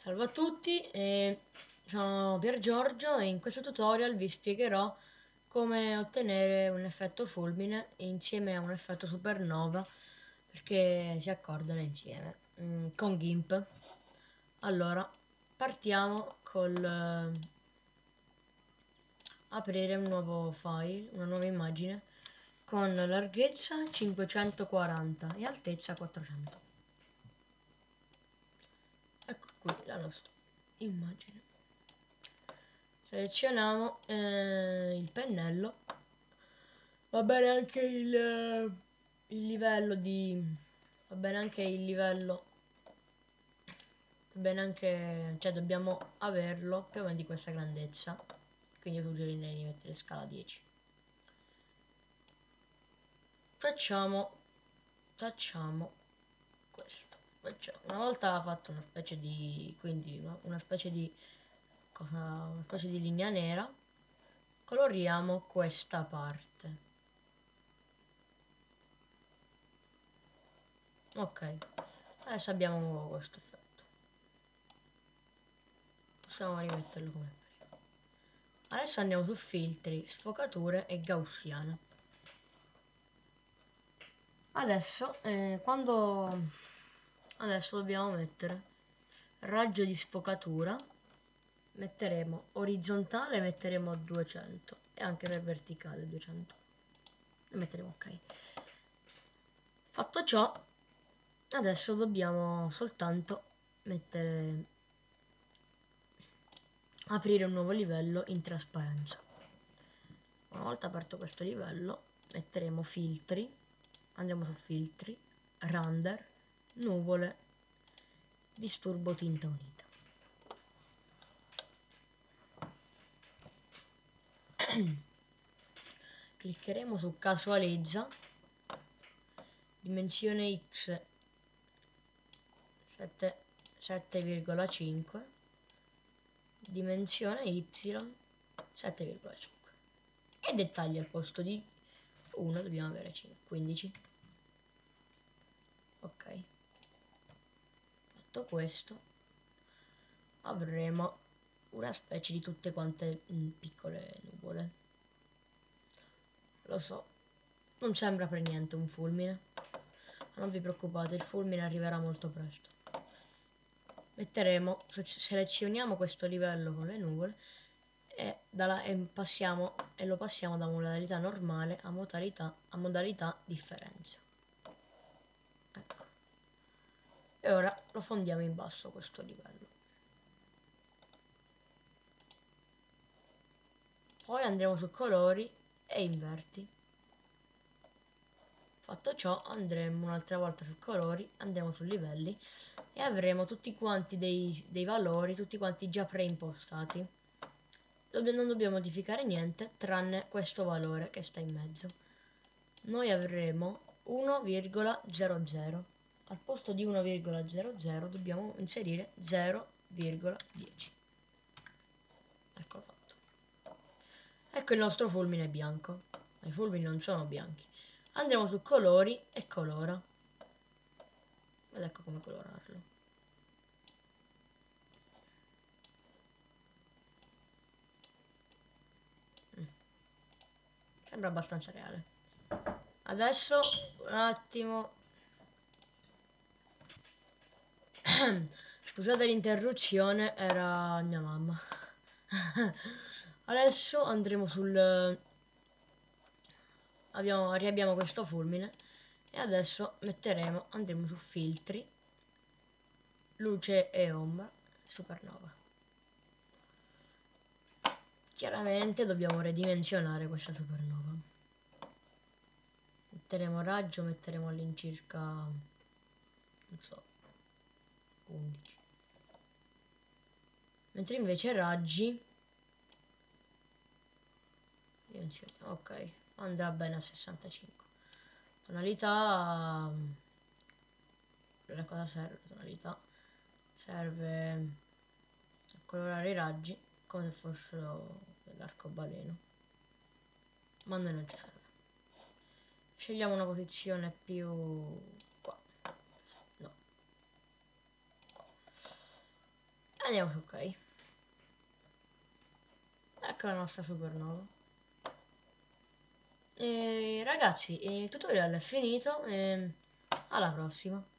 Salve a tutti, sono Pier Giorgio e in questo tutorial vi spiegherò come ottenere un effetto fulmine insieme a un effetto supernova perché si accordano insieme con GIMP. Allora, partiamo col aprire un nuovo file, una nuova immagine con larghezza 540 e altezza 400. Ecco qui la nostra immagine. Selezioniamo il pennello, va bene anche il livello di va bene anche il livello, va bene anche, cioè dobbiamo averlo più o meno di questa grandezza, quindi io suggerirei di mettere scala 10. Facciamo questo. Una volta fatto una specie di, quindi una specie di cosa, una specie di linea nera, coloriamo questa parte. Ok, adesso abbiamo questo effetto. Possiamo rimetterlo come prima. Adesso andiamo su filtri, sfocature e gaussiana. Adesso adesso dobbiamo mettere raggio di sfocatura, metteremo orizzontale, metteremo 200 e anche per verticale 200 e metteremo ok. Fatto ciò, adesso dobbiamo soltanto aprire un nuovo livello in trasparenza. Una volta aperto questo livello, metteremo filtri, andremo su filtri, render, nuvole, disturbo tinta unita. Cliccheremo su casualizza, dimensione x 7,5, dimensione y 7,5 e dettagli al posto di 1 dobbiamo avere 15. Ok, fatto questo avremo una specie di tutte quante piccole nuvole. Lo so, non sembra per niente un fulmine, ma non vi preoccupate, il fulmine arriverà molto presto. Selezioniamo questo livello con le nuvole e lo passiamo da modalità normale a modalità differenza. Ecco. E ora lo fondiamo in basso questo livello. Poi andremo su colori e inverti. Fatto ciò andremo un'altra volta su colori, andremo su livelli e avremo tutti quanti dei valori, tutti quanti già preimpostati. Non dobbiamo modificare niente tranne questo valore che sta in mezzo. Noi avremo 1,00. Al posto di 1,00 dobbiamo inserire 0,10. Ecco fatto. Ecco il nostro fulmine bianco. Ma i fulmini non sono bianchi. Andremo su colori e colora. Ed ecco come colorarlo. Sembra abbastanza reale. Adesso un attimo. Scusate l'interruzione, era mia mamma. Adesso andremo riabbiamo questo fulmine e adesso andremo su filtri, luce e ombra, supernova. Chiaramente dobbiamo ridimensionare questa supernova. Metteremo raggio, metteremo all'incirca, non so, 11. Mentre invece raggi, ok, andrà bene a 65. Tonalità, per cosa serve la tonalità? Serve a colorare i raggi come se fossero dell'arcobaleno, ma a noi non ci serve. Scegliamo una posizione più qua, no, qua. Andiamo su ok. Ecco la nostra supernova. E ragazzi, il tutorial è finito e alla prossima.